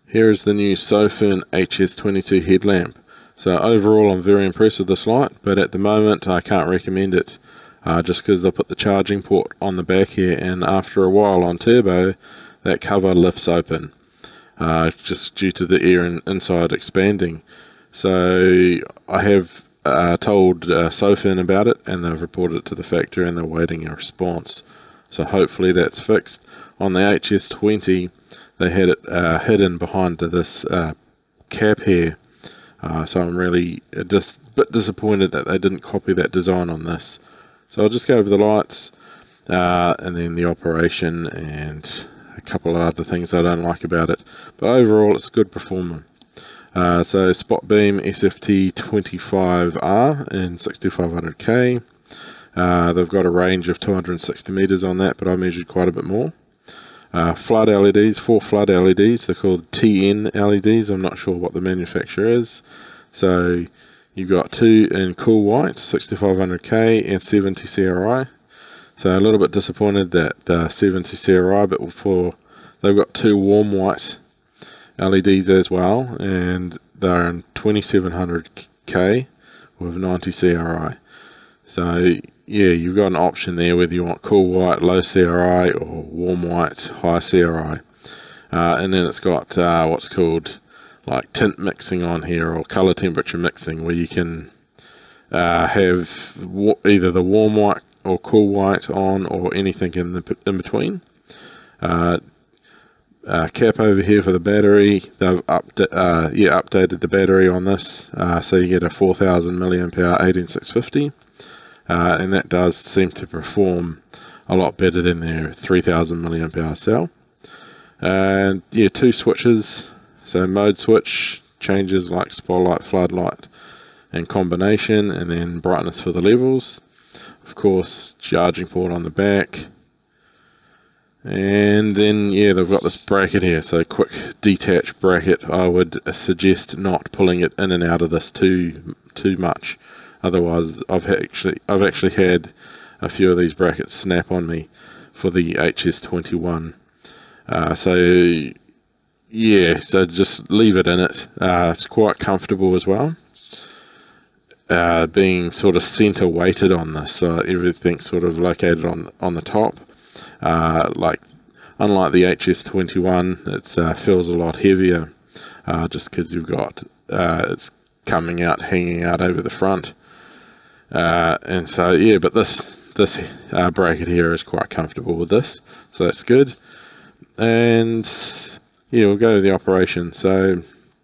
Here is the new Sofirn HS22 headlamp. So overall I'm very impressed with this light, but at the moment I can't recommend it, just because they'll put the charging port on the back here, and after a while on turbo that cover lifts open, just due to the air inside expanding. So I have told Sofirn about it, and they've reported it to the factory and they're waiting a response. So hopefully that's fixed. On the HS20 they had it hidden behind this cap here, so I'm really just a bit disappointed that they didn't copy that design on this. So I'll just go over the lights and then the operation and a couple of other things I don't like about it, but overall it's good performance. So spot beam SFT25R in 6500K. They've got a range of 260 meters on that, but I measured quite a bit more. Flood LEDs, 4 flood LEDs, they're called Tint LEDs, I'm not sure what the manufacturer is. So you've got 2 in cool white, 6500K and 70 CRI. So a little bit disappointed that 70 CRI, but they've got 2 warm white LEDs as well, and they're in 2700K with 90 CRI. So yeah, you've got an option there whether you want cool white, low CRI, or warm white, high CRI. And then it's got what's called like tint mixing on here, or color temperature mixing, where you can have either the warm white or cool white on, or anything in between. Cap over here for the battery. They've updated the battery on this, so you get a 4000 milliamp hour 18650. And that does seem to perform a lot better than their 3000 milliamp hour cell. And yeah, 2 switches. So mode switch changes like spotlight, floodlight, and combination, and then brightness for the levels. Of course, charging port on the back. And then yeah, they've got this bracket here, so quick detach bracket. I would suggest not pulling it in and out of this too much. Otherwise, I've actually had a few of these brackets snap on me for the HS21. So yeah, so just leave it in it. It's quite comfortable as well, being sort of center weighted on this, so everything's sort of located on the top. Like unlike the HS21, it feels a lot heavier, just because you've got it's coming out, hanging out over the front. And so yeah, but this bracket here is quite comfortable with this, so that's good. And yeah, we'll go to the operation. So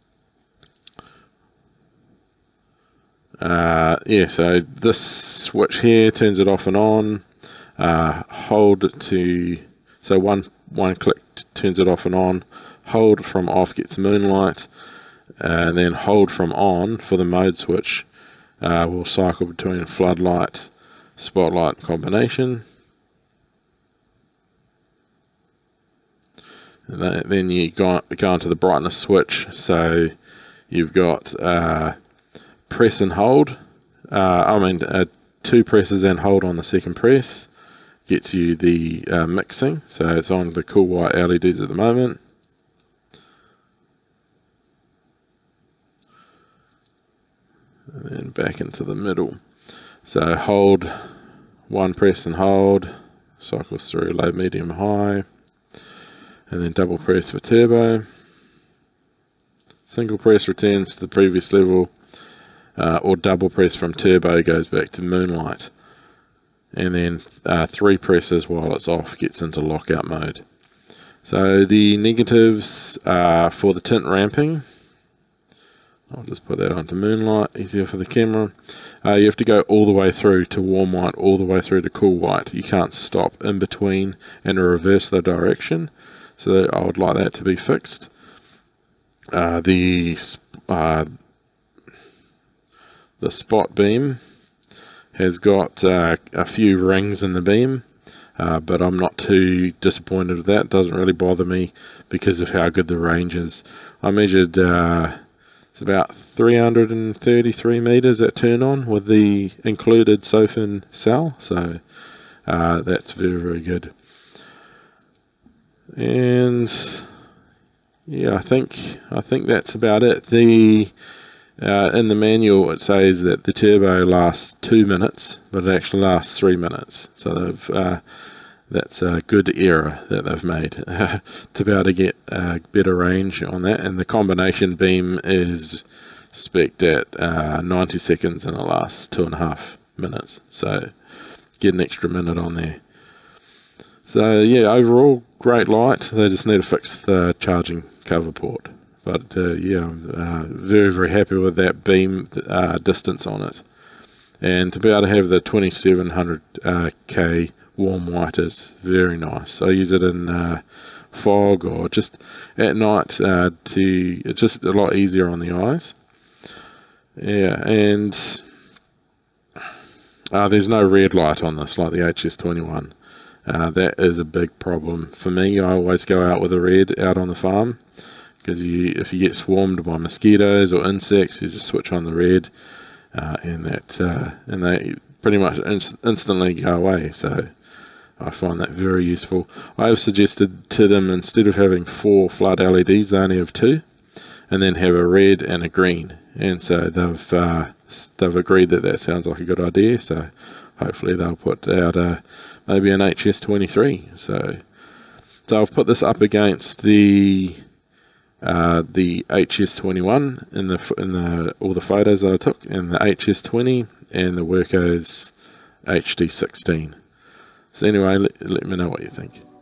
yeah, so this switch here turns it off and on. Hold to, so one click turns it off and on. Hold from off gets moonlight, and then hold from on for the mode switch. We'll cycle between floodlight, spotlight, combination. And then you go onto the brightness switch. So you've got press and hold. 2 presses and hold on the second press gets you the mixing. So it's on the cool white LEDs at the moment. And then back into the middle. So hold, 1 press and hold, cycles through low, medium, high, and then double press for turbo. Single press returns to the previous level, or double press from turbo goes back to moonlight. And then 3 presses while it's off gets into lockout mode. So the negatives for the tint ramping, I'll just put that onto moonlight, easier for the camera. You have to go all the way through to warm white, all the way through to cool white. You can't stop in between and reverse the direction. So I would like that to be fixed. The spot beam has got a few rings in the beam, but I'm not too disappointed with that. It doesn't really bother me because of how good the range is. I measured it's about 333 meters at turn on with the included Sofirn cell, so that's very, very good. And yeah, I think that's about it. The in the manual it says that the turbo lasts 2 minutes, but it actually lasts 3 minutes. So they've that's a good error that they've made to be able to get better range on that. And the combination beam is spec'd at 90 seconds and it lasts 2.5 minutes. So get an extra minute on there. So yeah, overall great light. They just need to fix the charging cover port. But yeah, I'm very, very happy with that beam distance on it. And to be able to have the 2700K warm white is very nice. I use it in fog or just at night. It's just a lot easier on the eyes. Yeah, and there's no red light on this like the HS21. That is a big problem for me. I always go out with a red out on the farm, because if you get swarmed by mosquitoes or insects, you just switch on the red, and they pretty much instantly go away. So I find that very useful. I have suggested to them, instead of having 4 flood LEDs, they only have 2, and then have a red and a green. And so they've agreed that sounds like a good idea. So hopefully they'll put out maybe an HS23. So I've put this up against the HS21 in the all the photos that I took, and the HS20 and the Worko's HD16. So anyway, let me know what you think.